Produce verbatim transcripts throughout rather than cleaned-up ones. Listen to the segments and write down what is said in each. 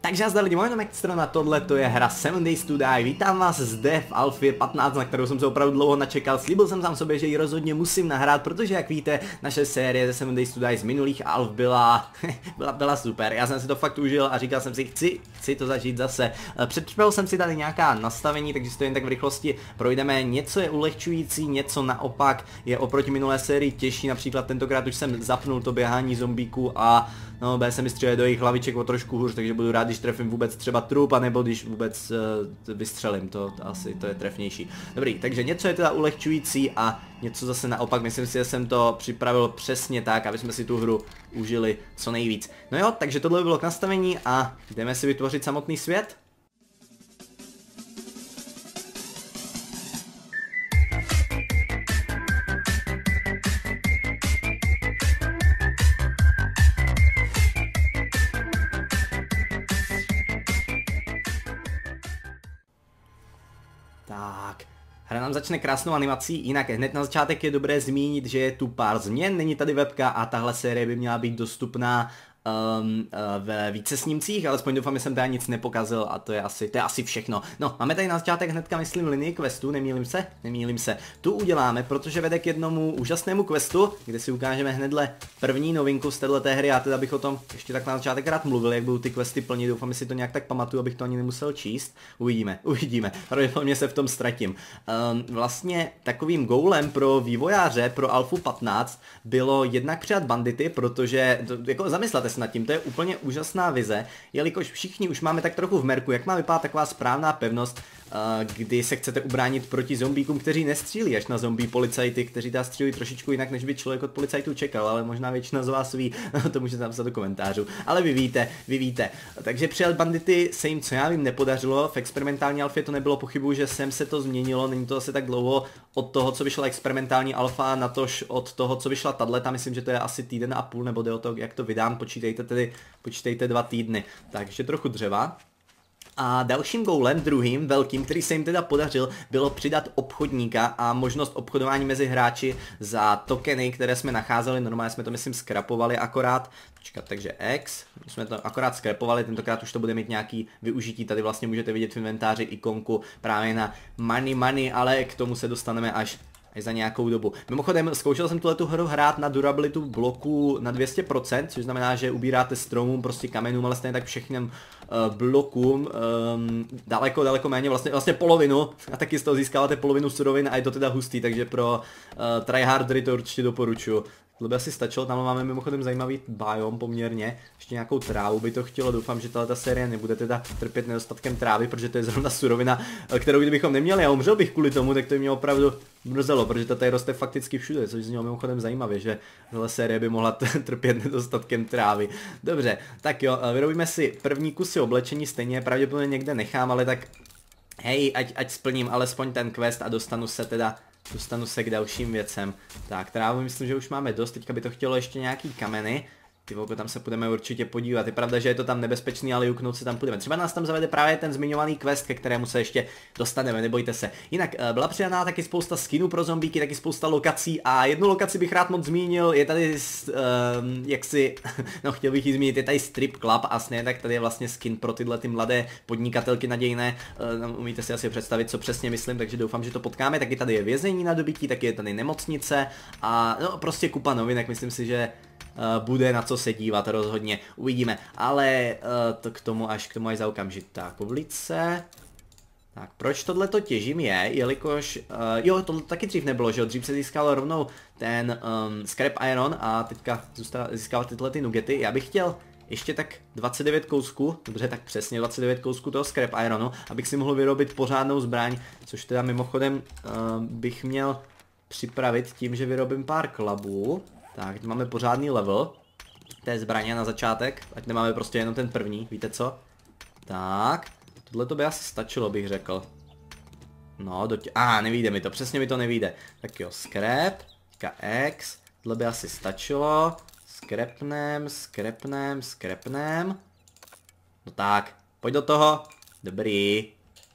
Takže já zdar lidi, moje strana, tohle to je hra seven days to die, vítám vás zde v Alfě patnáct, na kterou jsem se opravdu dlouho načekal, slíbil jsem sám sobě, že ji rozhodně musím nahrát, protože jak víte, naše série ze seven days to die z minulých Alf byla, byla, byla super, já jsem si to fakt užil a říkal jsem si, chci, chci to zažít zase. Předpřipravil jsem si tady nějaká nastavení, takže si to jen tak v rychlosti projdeme, něco je ulehčující, něco naopak je oproti minulé sérii těžší, například tentokrát už jsem zapnul to běhání zombíků a no, bude se mi střílet do jejich hlaviček o trošku hůř, takže budu rád, když trefím vůbec třeba trup, anebo když vůbec uh, vystřelím, to asi to je trefnější. Dobrý, takže něco je teda ulehčující a něco zase naopak, myslím si, že jsem to připravil přesně tak, aby jsme si tu hru užili co nejvíc. No jo, takže tohle by bylo k nastavení a jdeme si vytvořit samotný svět. Tak, hra nám začne krásnou animací, jinak hned na začátek je dobré zmínit, že je tu pár změn, není tady webka a tahle série by měla být dostupná Um, uh, ve více snímcích, alespoň doufám, že jsem tady nic nepokazil a to je asi, to je asi všechno. No, máme tady na začátek hnedka, myslím, linii questu, nemýlím se, nemýlím se. Tu uděláme, protože vede k jednomu úžasnému questu, kde si ukážeme hnedle první novinku z této hry. Já teda bych o tom ještě tak na začátek rád mluvil, jak budou ty questy plnit, doufám, že si to nějak tak pamatuju, abych to ani nemusel číst. Uvidíme, uvidíme, pravděpodobně se v tom ztratím. Um, vlastně takovým goalem pro vývojáře, pro Alfu patnáct, bylo jednak přidat bandity, protože, to, jako zamyslete nad tím, to je úplně úžasná vize, jelikož všichni už máme tak trochu v merku, jak má vypadat taková správná pevnost, kdy se chcete ubránit proti zombíkům, kteří nestřílí až na zombie policajty, kteří dá střílí trošičku jinak, než by člověk od policajtů čekal, ale možná většina z vás ví, to můžete napsat do komentářů, ale vy víte, vy víte. Takže přijat bandity se jim, co já vím, nepodařilo, v experimentální alfě to nebylo, pochybuju, že sem se to změnilo, není to asi tak dlouho od toho, co vyšla experimentální alfa, natož od toho, co vyšla tableta, myslím, že to je asi týden a půl, nebo jde o to, jak to vydám, počítejte tedy, počítejte dva týdny, takže trochu dřeva. A dalším goalem, druhým, velkým, který se jim teda podařil, bylo přidat obchodníka a možnost obchodování mezi hráči za tokeny, které jsme nacházeli, normálně jsme to myslím skrapovali akorát, počkat, takže X, jsme to akorát skrapovali, tentokrát už to bude mít nějaký využití, tady vlastně můžete vidět v inventáři ikonku právě na money money, ale k tomu se dostaneme až až za nějakou dobu. Mimochodem, zkoušel jsem tuhletu hru hrát na durabilitu bloku na dvě stě procent, což znamená, že ubíráte stromům, prostě kamenům, ale stejně tak všechním uh, blokům um, daleko, daleko méně, vlastně, vlastně polovinu, a taky z toho získáváte polovinu surovin a je to teda hustý, takže pro uh, tryhardery to určitě doporučuji. To by asi stačilo, tam máme mimochodem zajímavý biom poměrně, ještě nějakou trávu by to chtělo, doufám, že tato série nebude teda trpět nedostatkem trávy, protože to je zrovna surovina, kterou kdybychom neměli a umřel bych kvůli tomu, tak to by mě opravdu mrzelo, protože ta tady roste fakticky všude, což znělo mimochodem zajímavě, že tahle série by mohla trpět nedostatkem trávy. Dobře, tak jo, vyrobíme si první kusy oblečení, stejně pravděpodobně někde nechám, ale tak hej, ať, ať splním alespoň ten quest a dostanu se teda Dostanu se k dalším věcem. Tak, trávu myslím, že už máme dost, teďka by to chtělo ještě nějaký kameny. Ty voko, tam se budeme určitě podívat. Je pravda, že je to tam nebezpečný, ale juknout se tam půjdeme. Třeba nás tam zavede právě ten zmiňovaný quest, ke kterému se ještě dostaneme, nebojte se. Jinak byla přidaná taky spousta skinů pro zombíky, taky spousta lokací a jednu lokaci bych rád moc zmínil, je tady, um, jak si, no chtěl bych ji zmínit, je tady Strip Club a sně, tak tady je vlastně skin pro tyhle ty mladé podnikatelky nadějné. Um, umíte si asi představit, co přesně myslím, takže doufám, že to potkáme. Taky tady je vězení na dobytí, taky je tady nemocnice a no prostě kupa novinek, myslím si, že Uh, bude na co se dívat, rozhodně, uvidíme, ale uh, to k tomu až k tomu až za okamžik. Tak, ulice. Tak, proč tohleto těžím je, jelikož, uh, jo, tohle taky dřív nebylo, že jo, dřív se získal rovnou ten um, scrap iron a teďka získávat tyhle ty nugety. Já bych chtěl ještě tak dvacet devět kousků, dobře, tak přesně dvacet devět kousků toho scrap ironu, abych si mohl vyrobit pořádnou zbraň, což teda mimochodem uh, bych měl připravit tím, že vyrobím pár klabů. Tak, máme pořádný level té zbraně na začátek, ať nemáme prostě jenom ten první, víte co? Tak, tohle to by asi stačilo, bych řekl. No, do tě... A, ah, nevíde mi to, přesně mi to nevíde. Tak jo, scrap, teďka X, tohle by asi stačilo. Scrapnem, scrapnem, scrapnem. No tak, pojď do toho. Dobrý.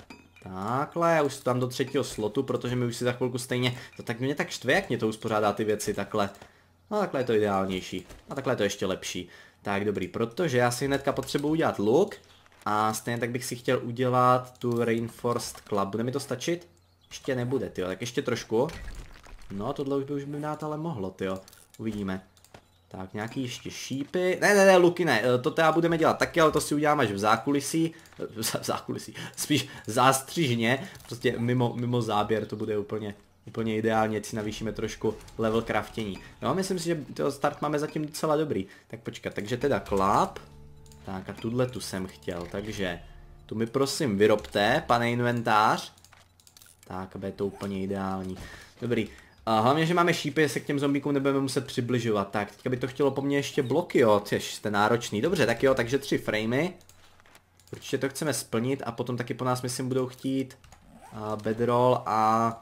Takhle, já už tam do třetího slotu, protože mi už si za chvilku stejně... To tak mě tak štve, jak mě to uspořádá ty věci takhle. No takhle je to ideálnější. A takhle je to ještě lepší. Tak dobrý, protože já si hnedka potřebuji udělat luk. A stejně tak bych si chtěl udělat tu Reinforced Club. Bude mi to stačit? Ještě nebude, tyjo, tak ještě trošku. No, tohle už by už by dát ale mohlo, tyjo. Uvidíme. Tak, nějaký ještě šípy. Ne, ne, ne, luky ne, to teda budeme dělat taky, ale to si uděláme až v zákulisí. V zákulisí, spíš zástřižně. Prostě mimo, mimo záběr to bude úplně, úplně ideálně, ať si navýšíme trošku level craftění. No, myslím si, že toho start máme zatím docela dobrý. Tak počkat, takže teda kláp. Tak a tuhle tu jsem chtěl, takže tu mi prosím vyrobte, pane inventář. Tak, aby je to úplně ideální. Dobrý. A hlavně, že máme šípy, že se k těm zombíkům nebudeme muset přibližovat. Tak, teďka by to chtělo po mně ještě bloky, jo, těž jste náročný. Dobře, tak jo, takže tři framey. Určitě to chceme splnit a potom taky po nás, myslím, budou chtít uh, bedroll a,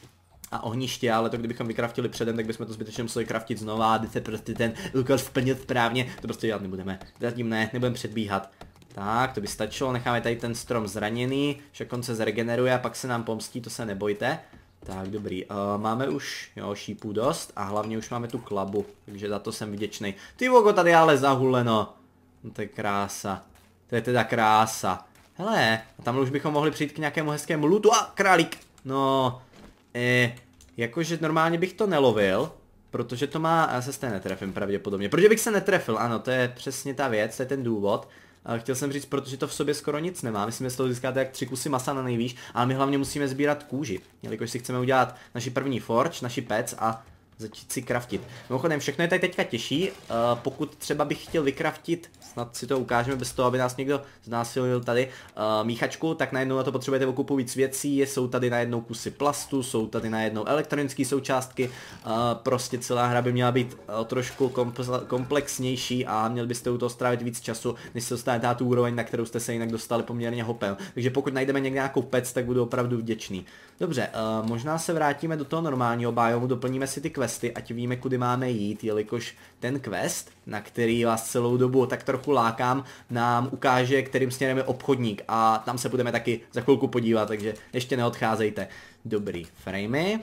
a ohniště, ale to kdybychom vykraftili předem, tak bychom to zbytečně museli kraftit znova a se prostě ten úkol splnit správně. To prostě dělat nebudeme. Zatím ne, nebudeme předbíhat. Tak, to by stačilo, necháme tady ten strom zraněný, však on se zregeneruje a pak se nám pomstí, to se nebojte. Tak, dobrý, uh, máme už, jo, šípů dost a hlavně už máme tu klabu, takže za to jsem vděčný. Ty vogo, tady je ale zahuleno. No to je krása, to je teda krása. Hele, a tam už bychom mohli přijít k nějakému hezkému lootu. A králík, no, eh, jakože normálně bych to nelovil, protože to má, já se stejně netrefím pravděpodobně, protože bych se netrefil, ano, to je přesně ta věc, to je ten důvod. Chtěl jsem říct, protože to v sobě skoro nic nemá. Myslím, že z toho získáte jak tři kusy masa na nejvýš, ale my hlavně musíme sbírat kůži. Jelikož si chceme udělat naši první forge, naši pec a začít si craftit. Mimochodem, všechno je tady teďka těžší. Uh, pokud třeba bych chtěl vykraftit, snad si to ukážeme bez toho, aby nás někdo znásilnil tady, uh, míchačku, tak najednou na to potřebujete okupu víc věcí, jsou tady najednou kusy plastu, jsou tady najednou elektronické součástky, uh, prostě celá hra by měla být uh, trošku komplexnější a měli byste u toho strávit víc času, než se dostanete na tu úroveň, na kterou jste se jinak dostali poměrně hopem. Takže pokud najdeme někde nějakou pec, tak budu opravdu vděčný. Dobře, uh, možná se vrátíme do toho normálního biomu, doplníme si ty questy, ať víme, kudy máme jít, jelikož ten quest, na který vás celou dobu tak trochu lákám, nám ukáže, kterým směrem je obchodník a tam se budeme taky za chvilku podívat, takže ještě neodcházejte. Dobrý, framey.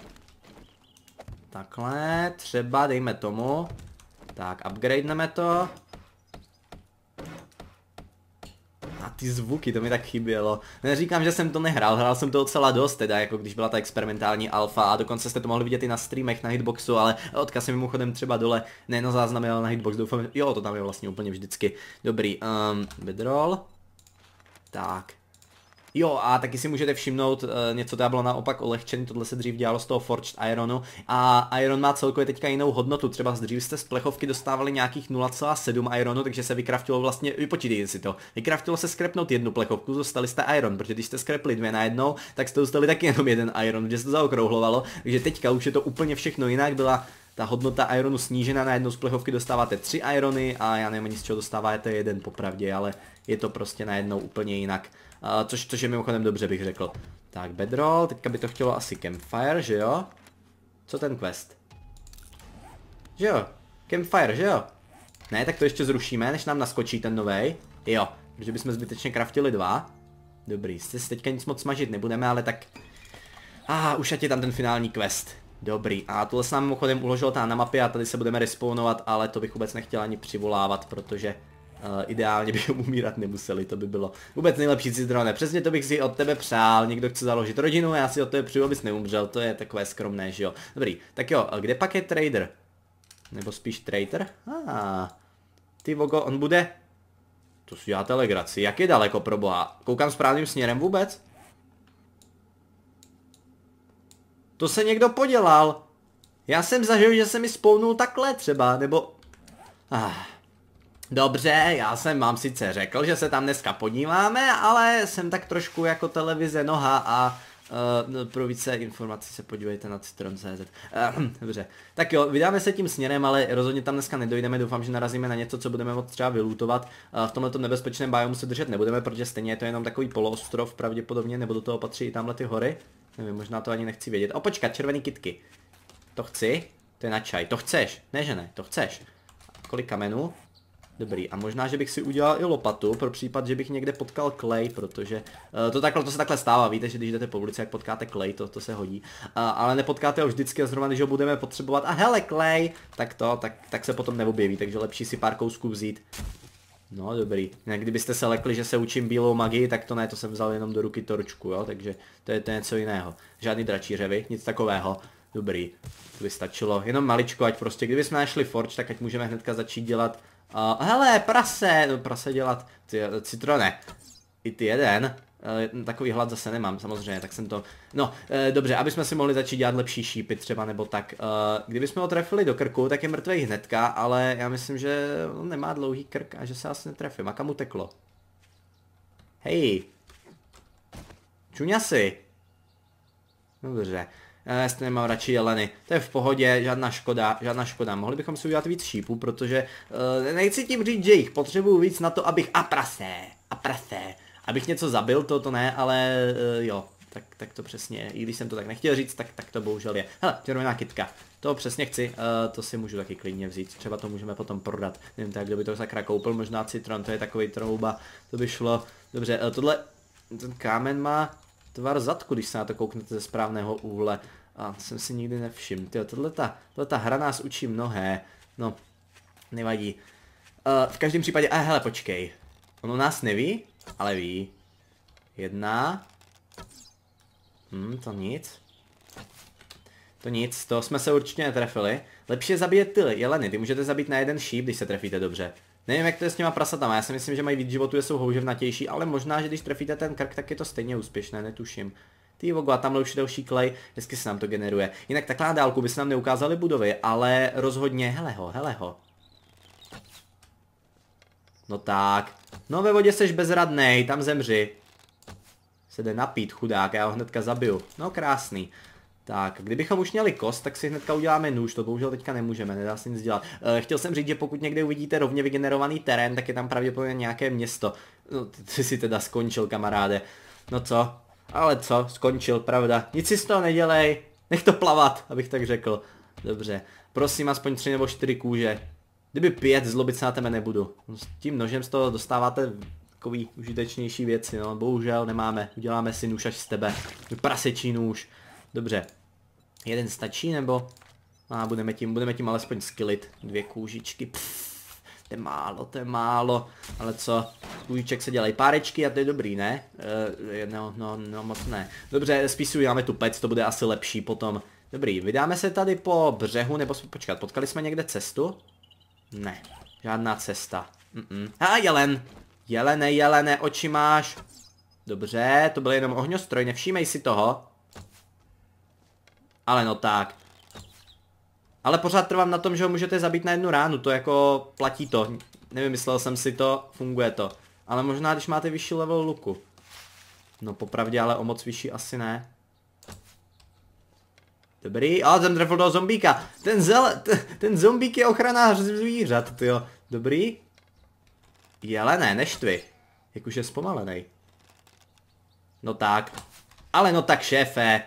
Takhle, třeba dejme tomu. Tak, upgradeneme to. A ty zvuky, to mi tak chybělo. Neříkám, že jsem to nehrál, hrál jsem to docela dost, teda jako když byla ta experimentální alfa a dokonce jste to mohli vidět i na streamech na Hitboxu, ale odkaz je mimochodem třeba dole, ne na záznamy, ale na Hitbox, doufám, jo, to tam je vlastně úplně vždycky. Dobrý, um, bedroll. Tak. Jo, a taky si můžete všimnout, uh, něco teda bylo naopak ulehčený, tohle se dřív dělalo z toho Forged Ironu a Iron má celkově teďka jinou hodnotu, třeba dřív jste z plechovky dostávali nějakých nula celá sedm Ironu, takže se vykraftilo vlastně, vypočítejte si to, vykraftilo se skrepnout jednu plechovku, dostali jste Iron, protože když jste skrepli dvě najednou, tak jste dostali taky jenom jeden Iron, že se to zaokrouhlovalo, takže teďka už je to úplně všechno jinak, byla ta hodnota Ironu snížena, na jednou z plechovky dostáváte tři Irony a já nevím ani z čeho dostáváte jeden popravdě, ale je to prostě najednou úplně jinak. Uh, což, což je mimochodem dobře, bych řekl. Tak, bedroll, teďka by to chtělo asi campfire, že jo? Co ten quest? Že jo? Campfire, že jo? Ne, tak to ještě zrušíme, než nám naskočí ten novej. Jo, protože bychom zbytečně craftili dva. Dobrý, se si teďka nic moc smažit nebudeme, ale tak... Ah, už ať je tam ten finální quest. Dobrý, a tohle se nám mimochodem uložilo tam na mapě a tady se budeme respawnovat, ale to bych vůbec nechtěl ani přivolávat, protože... Uh, ideálně bychom umírat nemuseli, to by bylo vůbec nejlepší citrone. Přesně to bych si od tebe přál, někdo chce založit rodinu, já si od tebe přiju, abys neumřel, to je takové skromné, že jo. Dobrý, tak jo, kde pak je trader? Nebo spíš trader? Ah, ty vogo, on bude... To si děláte legraci, jak je daleko pro boha? Koukám správným směrem vůbec? To se někdo podělal. Já jsem zažil, že se mi spounul takhle třeba, nebo... Ah... Dobře, já jsem vám sice řekl, že se tam dneska podíváme, ale jsem tak trošku jako televize noha a uh, pro více informací se podívejte na citron tečka cé zet. Uh, dobře, tak jo, vydáme se tím směrem, ale rozhodně tam dneska nedojdeme, doufám, že narazíme na něco, co budeme moct třeba vylootovat. Uh, v tomto nebezpečném biomu se držet nebudeme, protože stejně je to jenom takový poloostrov pravděpodobně, nebo do toho patří i tamhle ty hory. Nevím, možná to ani nechci vědět. O, počkat, červený kytky. To chci? To je na čaj. To chceš? Ne, že ne, to chceš. Kolik kamenů? Dobrý, a možná, že bych si udělal i lopatu, pro případ, že bych někde potkal clay, protože uh, to, takhle, to se takhle stává, víte, že když jdete po ulici, jak potkáte clay, to, to se hodí. Uh, ale nepotkáte ho vždycky a zrovna, když ho budeme potřebovat, a hele clay, tak to, tak, tak se potom neobjeví, takže lepší si pár kousků vzít. No dobrý. Jinak kdybyste se lekli, že se učím bílou magii, tak to ne, to jsem vzal jenom do ruky torčku, jo, takže to je, to je něco jiného. Žádný dračí řevy, nic takového. Dobrý, to by stačilo, jenom maličko, ať prostě, kdybychom našli forge, tak ať můžeme hnedka začít dělat, uh, hele, prase, no prase dělat, ty, citrone, i ty jeden. Uh, takový hlad zase nemám, samozřejmě, tak jsem to... No, uh, dobře, aby jsme si mohli začít dělat lepší šípy třeba, nebo tak. Uh, kdybychom ho trefili do krku, tak je mrtvej hnedka, ale já myslím, že on nemá dlouhý krk a že se asi netrefím. A kam uteklo? Hej! Čuňasi! Dobře. Já uh, nemám radši jeleny. To je v pohodě, žádná škoda, žádná škoda. Mohli bychom si udělat víc šípů, protože uh, nechci tím říct, že jich potřebuju víc na to, abych... A prase! A prase! Abych něco zabil, to to ne, ale uh, jo, tak, tak to přesně, i když jsem to tak nechtěl říct, tak, tak to bohužel je. Hele, červená kytka, to přesně chci, uh, to si můžu taky klidně vzít, třeba to můžeme potom prodat. Nevím tak, kdo by to sakra koupil, možná citron, to je takový trouba, to by šlo. Dobře, uh, tohle, ten kámen má tvar zadku, když se na to kouknete ze správného úhle. A jsem si nikdy nevšiml, tyjo, tohleta, tohleta hra nás učí mnohé, no, nevadí. Uh, v každém případě, a hele, počkej, ono nás neví? Ale ví. Jedna. Hm, to nic. To nic, to jsme se určitě netrefili. Lepší je zabíjet ty jeleny, ty můžete zabít na jeden šíp, když se trefíte dobře. Nevím, jak to je s těma prasatama, já si myslím, že mají víc životu, jsou houževnatější, ale možná, že když trefíte ten krk, tak je to stejně úspěšné, netuším. Ty vogo, a tamhle už je další klej, hezky se nám to generuje. Jinak takhle na dálku by se nám neukázali budovy, ale rozhodně, hele ho, hele ho. No tak. No ve vodě seš bezradnej, tam zemři. Se jde napít, chudák, já ho hnedka zabiju. No krásný. Tak, kdybychom už měli kost, tak si hnedka uděláme nůž, to bohužel teďka nemůžeme, nedá se nic dělat. E, chtěl jsem říct, že pokud někde uvidíte rovně vygenerovaný terén, tak je tam pravděpodobně nějaké město. No, ty jsi teda skončil, kamaráde. No co? Ale co? Skončil, pravda. Nic si z toho nedělej. Nech to plavat, abych tak řekl. Dobře. Prosím, aspoň tři nebo čtyři kůže. Kdyby pět, zlobit se na tebe nebudu. S tím nožem z toho dostáváte takový užitečnější věci, no. Bohužel nemáme. Uděláme si nůž až z tebe. Prasečí nůž. Dobře. Jeden stačí, nebo? A budeme tím, budeme tím alespoň skillit. Dvě kůžičky. Pff, to je málo, to je málo. Ale co? Kůžiček se dělají párečky a to je dobrý, ne? E, no, no, no, moc ne. Dobře, spíš si uděláme tu pec, to bude asi lepší potom. Dobrý, vydáme se tady po břehu, nebo počkat, potkali jsme někde cestu? Ne, žádná cesta. Mm -mm. A jelen. Jelene, jelene, oči máš. Dobře, to byl jenom ohňostroj, nevšímej si toho. Ale no tak. Ale pořád trvám na tom, že ho můžete zabít na jednu ránu, to jako platí to. Nevymyslel jsem si to, funguje to. Ale možná, když máte vyšší level luku. No popravdě, ale o moc vyšší asi ne. Dobrý, a jsem trefil toho zombíka. Ten zel, ten, ten zombík je ochranář zvířat, tyjo. Dobrý. Jelené, neštvi. Jak už je zpomalenej. No tak. Ale no tak, šéfe.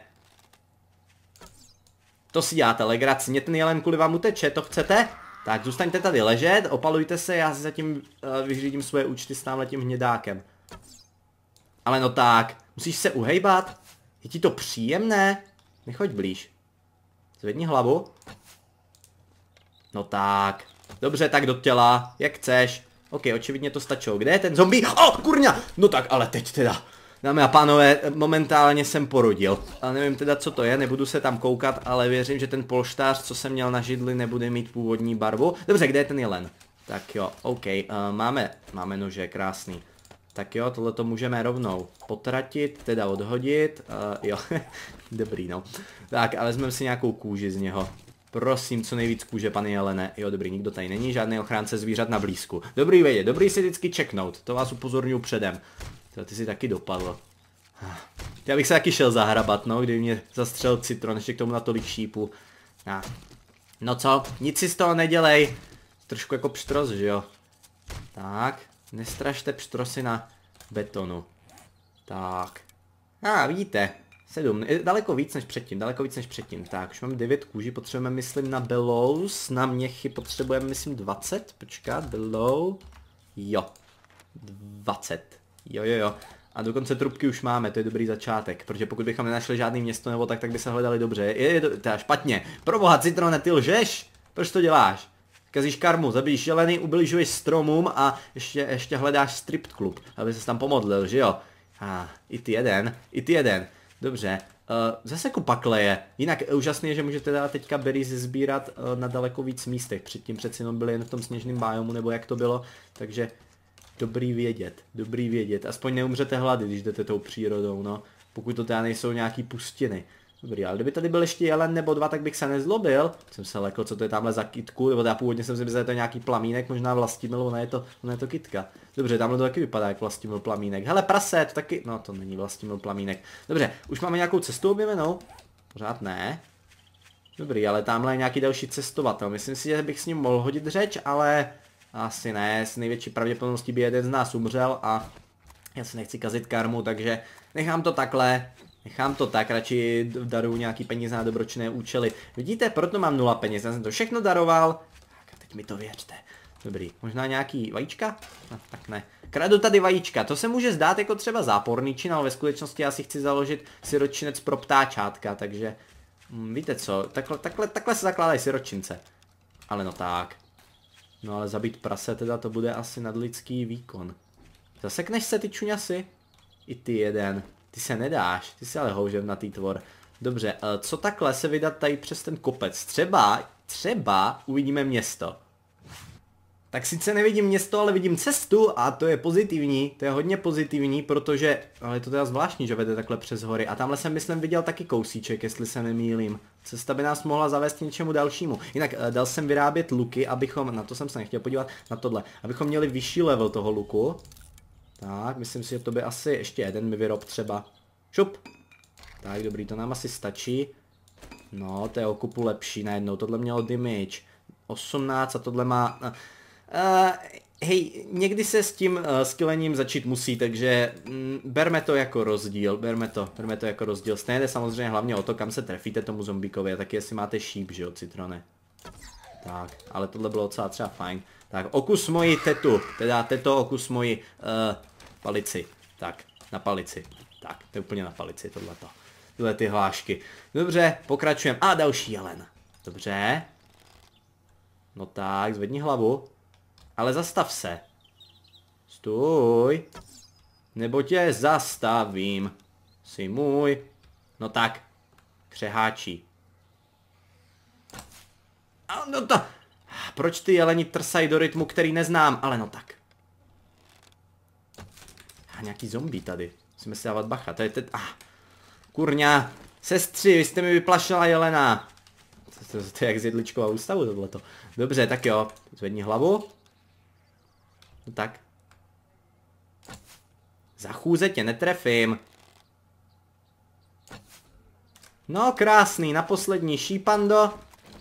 To si děláte legraci, mě ten jelen kvůli vám uteče, to chcete? Tak zůstaňte tady ležet, opalujte se, já si zatím uh, vyřídím svoje účty s tamhletím hnědákem. Ale no tak, musíš se uhejbat? Je ti to příjemné? Nechoď blíž. Zvedni hlavu. No tak. Dobře, tak do těla, jak chceš. Ok, očividně to stačilo. Kde je ten zombie? O, kurňa! No tak, ale teď teda. Dámy a pánové, momentálně jsem porodil. A nevím teda, co to je, nebudu se tam koukat, ale věřím, že ten polštář, co jsem měl na židli, nebude mít původní barvu. Dobře, kde je ten jelen? Tak jo, ok, uh, máme, máme nože, krásný. Tak jo, tohle to můžeme rovnou potratit, teda odhodit, uh, jo, dobrý no. Tak, ale vezmeme si nějakou kůži z něho. Prosím, co nejvíc kůže, pane jelene. Jo, dobrý, nikdo tady není, žádný ochránce zvířat na blízku. Dobrý vědět, dobrý si vždycky checknout, to vás upozorňuji předem. To ty si taky dopadl. Já bych se taky šel zahrabat, no, kdyby mě zastřel citron, ještě k tomu natolik šípu. Ah. No co, nic si z toho nedělej. Trošku jako pštros, že jo. Tak, nestrašte pštrosy na betonu. Tak. A ah, vidíte, sedm, daleko víc než předtím, daleko víc než předtím. Tak, už máme devět kůží, potřebujeme, myslím, na bellows, na měchy potřebujeme, myslím, dvacet, počkat, below, jo, dvacet, jo, jo, jo. A dokonce trubky už máme, to je dobrý začátek, protože pokud bychom nenašli žádný město nebo tak, tak by se hledali dobře. Je, je to teda špatně. Proboha, citrone, ty lžeš? Proč to děláš? Kazíš karmu, zabíjíš jeleny, ubližuješ stromům a ještě, ještě hledáš strip klub, aby ses tam pomodlil, že jo? A ah, i ty jeden, i ty jeden. Dobře, uh, zase kupakle je. Jinak úžasný je, že můžete teda teďka berries sbírat uh, na daleko víc místech. Předtím přeci jenom byli jen v tom sněžném biomu, nebo jak to bylo. Takže dobrý vědět, dobrý vědět. Aspoň neumřete hlady, když jdete tou přírodou, no. Pokud to teda nejsou nějaký pustiny. Dobrý, ale kdyby tady byl ještě jelen nebo dva, tak bych se nezlobil. Jsem se lekl, co to je tamhle za kytku, nebo já původně jsem si myslel, že to je nějaký plamínek, možná Vlastimil, ona je to, ona je to kytka. Dobře, tamhle to taky vypadá jak Vlastimil plamínek. Hele, prase, to taky, no to není Vlastimil plamínek. Dobře, už máme nějakou cestu objevenou? Pořád ne. Dobrý, ale tamhle je nějaký další cestovatel. Myslím si, že bych s ním mohl hodit řeč, ale asi ne, s největší pravděpodobností by jeden z nás umřel a já si nechci kazit karmu, takže nechám to takhle. Nechám to tak, radši daruju nějaký peníze na dobročinné účely. Vidíte, proto mám nula peněz, já jsem to všechno daroval. Tak a teď mi to věřte. Dobrý, možná nějaký vajíčka? No, tak ne. Kradu tady vajíčka, to se může zdát jako třeba záporný čin, ale ve skutečnosti já si chci založit siročinec pro ptáčátka, takže... Hm, víte co, takhle, takhle, takhle se zakládají siročince. Ale no tak. No ale zabít prase teda to bude asi nadlidský výkon. Zasekneš se ty čuňasy? I ty jeden. Ty se nedáš, ty se ale houževnatý tvor. Dobře, co takhle se vydat tady přes ten kopec? Třeba, třeba uvidíme město. Tak sice nevidím město, ale vidím cestu a to je pozitivní, to je hodně pozitivní, protože, ale je to teda zvláštní, že vede takhle přes hory. A tamhle jsem myslím viděl taky kousíček, jestli se nemýlím. Cesta by nás mohla zavést k něčemu dalšímu. Jinak dal jsem vyrábět luky, abychom, na to jsem se nechtěl podívat, na tohle, abychom měli vyšší level toho luku. Tak, myslím si, že to by asi ještě jeden mi vyrob třeba. Šup. Tak, dobrý, to nám asi stačí. No, to je o kupu lepší najednou. Tohle mělo damage osmnáct a tohle má... Uh, hej, někdy se s tím uh, skillením začít musí, takže mm, berme to jako rozdíl, berme to, berme to jako rozdíl. Stejně jde samozřejmě hlavně o to, kam se trefíte tomu zombíkovi, a taky jestli máte šíp, že jo, citrone. Tak, ale tohle bylo docela třeba fajn. Tak, okus moji tetu, teda teto okus moji uh, palici. Tak, na palici. Tak, to je úplně na palici, tohleto. Tyhle ty hlášky. Dobře, pokračujeme. A další jelen. Dobře. No tak, zvedni hlavu. Ale zastav se. Stůj. Nebo tě zastavím. Jsi můj. No tak. Křeháčí. A no to... Proč ty jeleni trsají do rytmu, který neznám? Ale no tak. A nějaký zombie tady. Musíme si dávat bacha. To je teď... Ah. Kurňa. Sestři, vy jste mi vyplašila jelena. To, to, to je jak z jedličková ústavu tohleto. Dobře, tak jo. Zvedni hlavu. No tak. Za chůze tě netrefím. No krásný, na poslední šípando.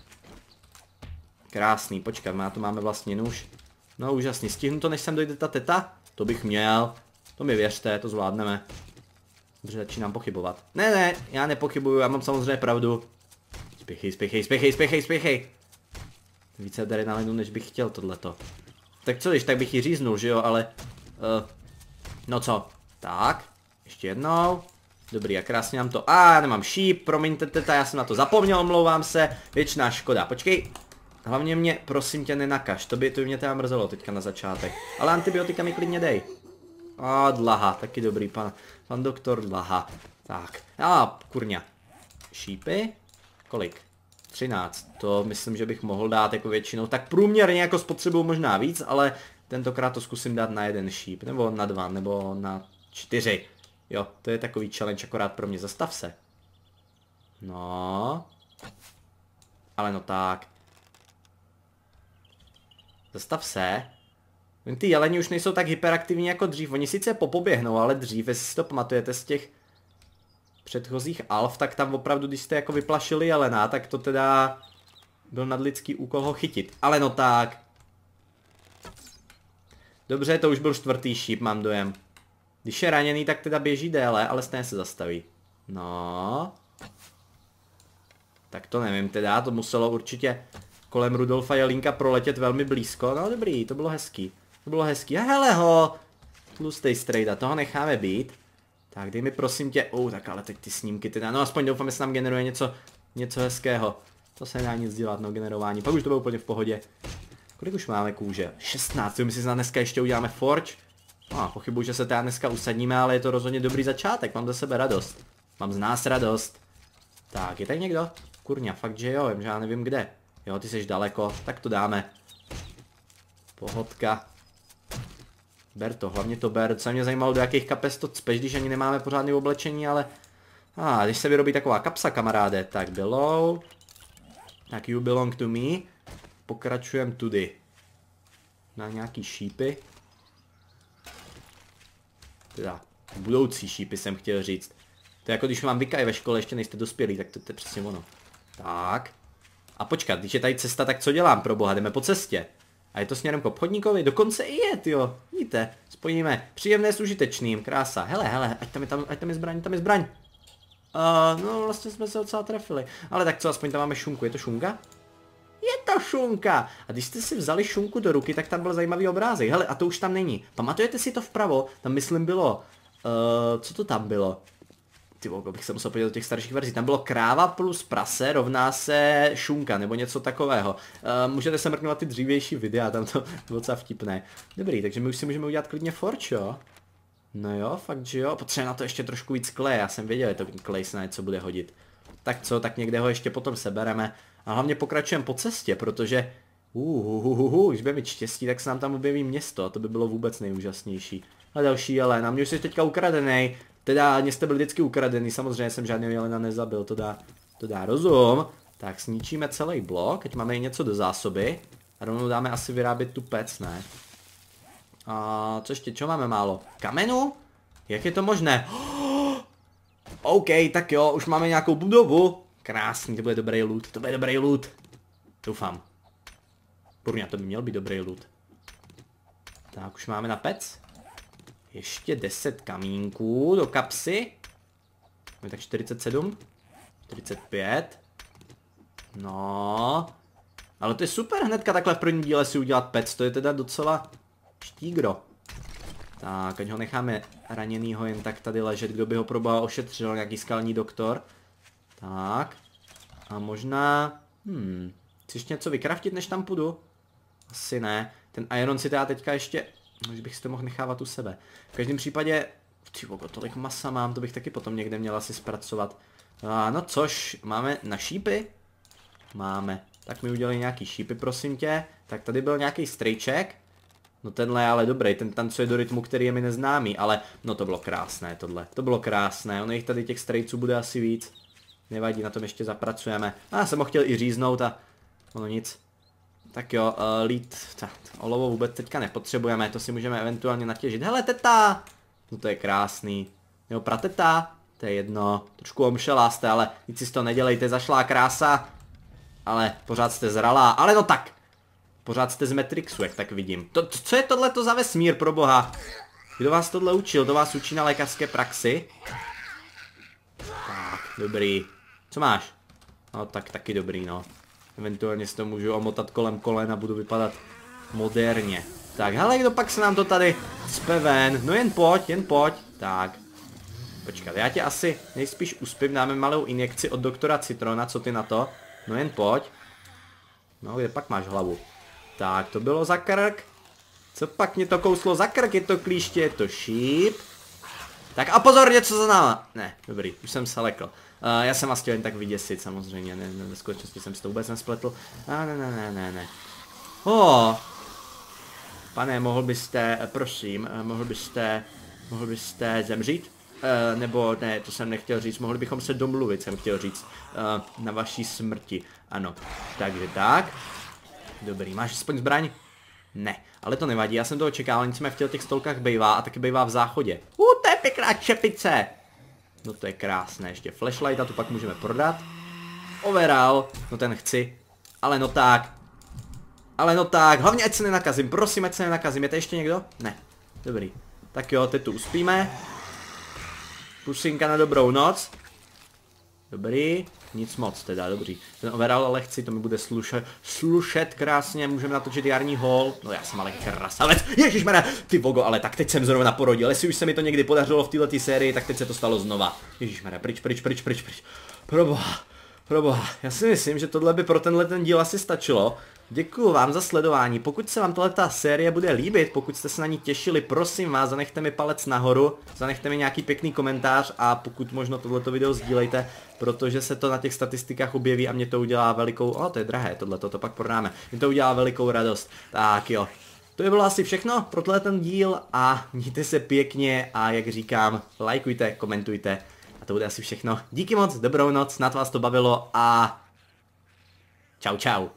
Krásný, počkat, má tu máme vlastně nůž. No úžasný, stihnu to, než sem dojde ta teta? To bych měl. To mi věřte, to zvládneme. Dobře, začínám pochybovat. Ne, ne, já nepochybuju, já mám samozřejmě pravdu. Spěchej, spěchej, spěchej, spěchej, spěchej. Více adrenalinu, než bych chtěl tohleto. Tak co když, tak bych ji říznul, že jo, ale... Uh, no co? Tak, ještě jednou. Dobrý, a krásně nám to... A, já nemám šíp, promiňte teta, já jsem na to zapomněl, omlouvám se. Věčná škoda, počkej. Hlavně mě, prosím tě, nenakaž, to by, to by mě teda mrzelo teďka na začátek. Ale antibiotika mi klidně dej. A dlaha, taky dobrý, pan, pan doktor dlaha. Tak, a kurňa. Šípy? Kolik? třináct, to myslím, že bych mohl dát jako většinou, tak průměrně jako spotřebuju možná víc, ale tentokrát to zkusím dát na jeden šíp, nebo na dva, nebo na čtyři. Jo, to je takový challenge akorát pro mě, zastav se. No. Ale no tak. Zastav se. Ty jeleni už nejsou tak hyperaktivní jako dřív, oni sice popoběhnou, ale dřív, jestli si to pamatujete z těch předchozích alf, tak tam opravdu, když jste jako vyplašili jelena, tak to teda byl nadlidský úkol ho chytit. Ale no tak. Dobře, to už byl čtvrtý šíp, mám dojem. Když je raněný, tak teda běží déle, ale stejně se zastaví. No. Tak to nevím teda, to muselo určitě kolem Rudolfa Jelínka proletět velmi blízko. No dobrý, to bylo hezký. To bylo hezký. A hele ho! Tlustej strejda, toho necháme být. Tak dej mi prosím tě, oh, tak ale teď ty snímky teda, no aspoň doufám, že se nám generuje něco, něco hezkého. To se nedá nic dělat, no generování, pak už to bylo úplně v pohodě. Kolik už máme kůže? šestnáct, my si na dneska ještě uděláme forge. No, pochybuji, že se teda dneska usadíme, ale je to rozhodně dobrý začátek, mám za sebe radost. Mám z nás radost. Tak, je tady někdo? Kurňa, fakt, že jo, vím, že já nevím kde. Jo, ty jsi daleko, tak to dáme. Pohodka. Ber to, hlavně to ber, co mě zajímalo, do jakých kapes to cpeš, když ani nemáme pořádné oblečení, ale... A, ah, když se vyrobí taková kapsa, kamaráde, tak below. Tak you belong to me. Pokračujeme tudy. Na nějaký šípy. Teda, budoucí šípy jsem chtěl říct. To je jako když vám vykají ve škole, ještě nejste dospělí, tak to, to je přesně ono. Tak. A počkat, když je tady cesta, tak co dělám pro boha, jdeme po cestě. A je to směrem k obchodníkovi, dokonce i je, tyjo. Vidíte, spojíme příjemné s užitečným, krása. Hele, hele, ať tam je, tam, ať tam je zbraň, tam je zbraň. Uh, no vlastně jsme se docela trefili. Ale tak co, aspoň tam máme šunku, je to šunka? Je to šunka! A když jste si vzali šunku do ruky, tak tam byl zajímavý obrázek. Hele, a to už tam není. Pamatujete si to vpravo? Tam myslím bylo... Uh, co to tam bylo? Ty vogo, bych se musel podívat do těch starších verzí. Tam bylo kráva plus prase rovná se šunka, nebo něco takového. Uh, můžete se mrknout na ty dřívější videa, tam to bylo docela vtipné. Dobrý, takže my už si můžeme udělat klidně forge, jo? No jo, fakt, že jo. Potřebujeme na to ještě trošku víc kleje, já jsem věděl, že to klej se na něco bude hodit. Tak co, tak někde ho ještě potom sebereme. A hlavně pokračujeme po cestě, protože... Uhuhuhuhu, když budeme mít štěstí, tak se nám tam objeví město, a to by bylo vůbec nejúžasnější. A další jelen, a mě už jsi teďka ukradenej. Teda, mě jste byli vždycky ukradený, samozřejmě jsem žádného jelena nezabil, to dá, to dá rozum. Tak sníčíme celý blok, teď máme i něco do zásoby. A rovnou dáme asi vyrábět tu pec, ne? A co ještě, čo máme málo? Kamenu? Jak je to možné? Oh, OK, tak jo, už máme nějakou budovu. Krásný, to bude dobrý loot, to bude dobrý loot. Doufám. Purňa, to by měl být dobrý loot. Tak, už máme na pec. Ještě deset kamínků do kapsy. Máme tak čtyřicet sedm. čtyřicet pět. No. Ale to je super hnedka takhle v prvním díle si udělat pec, to je teda docela štígro. Tak, ať ho necháme raněnýho jen tak tady ležet, kdo by ho proboha ošetřil, nějaký skalní doktor. Tak. A možná... Hmm... Chci ještě něco vykraftit, než tam půjdu? Asi ne. Ten iron si teda teďka ještě... Už bych si to mohl nechávat u sebe. V každém případě... Ty vogo, tolik masa mám, to bych taky potom někde měl asi zpracovat. A no což, máme na šípy? Máme. Tak mi udělali nějaký šípy, prosím tě. Tak tady byl nějaký strejček. No tenhle je ale dobrý, ten tancuje do rytmu, který je mi neznámý, ale no to bylo krásné tohle. To bylo krásné, ono jich tady těch strejců bude asi víc. Nevadí, na tom ještě zapracujeme. A já jsem ho chtěl i říznout a ono nic. Tak jo, uh, lít, ta, olovo vůbec teďka nepotřebujeme, to si můžeme eventuálně natěžit. Hele, teta! No to je krásný. Jo, prateta, to je jedno. Trošku omšelá jste, ale nic si z toho nedělejte, zašlá krása. Ale pořád jste zralá, ale no tak. Pořád jste z Matrixu, jak tak vidím. To, co je tohleto za vesmír, pro boha? Kdo vás tohle učil? To vás učí na lékařské praxi? Tak, dobrý. Co máš? No tak taky dobrý, no. Eventuálně si to můžu omotat kolem kolen a budu vypadat moderně. Tak, hele, kdo pak se nám to tady cpe ven? No jen pojď, jen pojď. Tak. Počkat, já tě asi nejspíš uspím, dáme malou injekci od doktora Citrona, co ty na to? No jen pojď. No, kde pak máš hlavu? Tak, to bylo za krk. Co pak mě to kouslo za krk? Je to klíště, je to šíp. Tak a pozor, něco za náma. Ne, dobrý, už jsem se lekl. Uh, já jsem vás chtěl jen tak vyděsit, samozřejmě, ne, ne, ve skutečnosti jsem si to vůbec nespletl. A ne, ne, ne, ne, ne. Oh. Pane, mohl byste, prosím, mohl byste, mohl byste zemřít? Uh, nebo ne, to jsem nechtěl říct, mohli bychom se domluvit, jsem chtěl říct, uh, na vaší smrti. Ano, takže tak. Dobrý, máš aspoň zbraň? Ne, ale to nevadí, já jsem to očekával, nicméně v těch stolkách bejvá a taky bejvá v záchodě. Uh, to je pěkná čepice! No to je krásné, ještě flashlight a tu pak můžeme prodat. Overall, no ten chci, ale no tak. Ale no tak, hlavně ať se nenakazím, prosím, ať se nenakazím, je to ještě někdo? Ne, dobrý. Tak jo, teď tu uspíme. Pusinka na dobrou noc. Dobrý, nic moc teda, dobrý. Ten overall ale chci, to mi bude slušet, slušet krásně, můžeme natočit jarní hall. No já jsem ale krasavec, ježišmarja, ty vogo, ale tak teď jsem zrovna porodil, jestli už se mi to někdy podařilo v této sérii, tak teď se to stalo znova. Ježišmarja, pryč, pryč, pryč, pryč, pryč. Proboha, proboha, já si myslím, že tohle by pro tenhle ten díl asi stačilo. Děkuju vám za sledování. Pokud se vám tato série bude líbit, pokud jste se na ní těšili, prosím vás, zanechte mi palec nahoru, zanechte mi nějaký pěkný komentář a pokud možno tohleto video sdílejte, protože se to na těch statistikách objeví a mě to udělá velikou, o to je drahé, tohleto to pak prodáme, mě to udělá velikou radost. Tak jo, to by bylo asi všechno pro tenhle ten díl a mějte se pěkně a jak říkám, lajkujte, komentujte a to bude asi všechno. Díky moc, dobrou noc, snad vás to bavilo a čau čau.